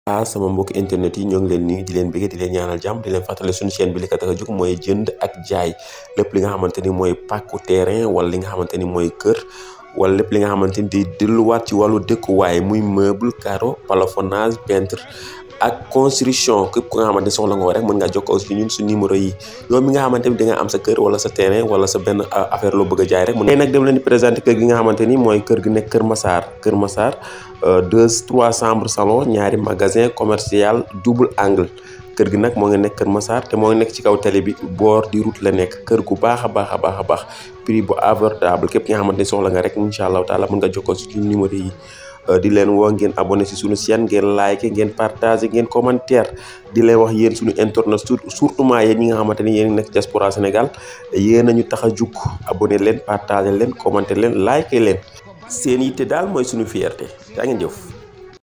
sama mbokk internet yi ñoo ngi leen nuyu di leen bëgg di leen ñaanal jàmm di leen fàttali suñu chaîne bi li ko tax a jóg mooy jënd ak jaay lépp li nga xamante ni mooy pàkku terrain wala li nga xamante ni mooy kër wala lépp li nga xamante ni di delluwaat ci wàllu dëkkuwaay muy meuble carreau plafonnage peintre ak construction képp ku nga xamante ni soxla nga ko rek mën ngaa jokkoo ci ñun su numéro yi yow mi nga xamante ni da nga am sa kër wala sa terrain wala sa benn affaire loo bëgg a jaay rek tey nag dem leen di présenter kër gi nga xamante ni mooy kër gi nekk Kër Massar 3 chambres salon ñaari magasin commercial double angle kër gi nag moo ngi nekk Kër Massar te moo ngi nekk ci kaw télé bi bord di route la nekk kër gu baax a baax prix bu abordable képp ki nga xamante ni soxla nga rek incha allahu taala mën nga jokkoo ci numéro yi di leen woo ngeen abonné si suñu chaîne ngeen like ngeen partage ngeen commentaire di leen wax yéen suñu internet surtout yéen ñi nga xamante ni yéen nekk diaspora Sénégal yéen a ñu tax a jug abonné leen partage leen commenter leen like leen seen yitte daal mooy suñu fierté yaa ngeen jëf.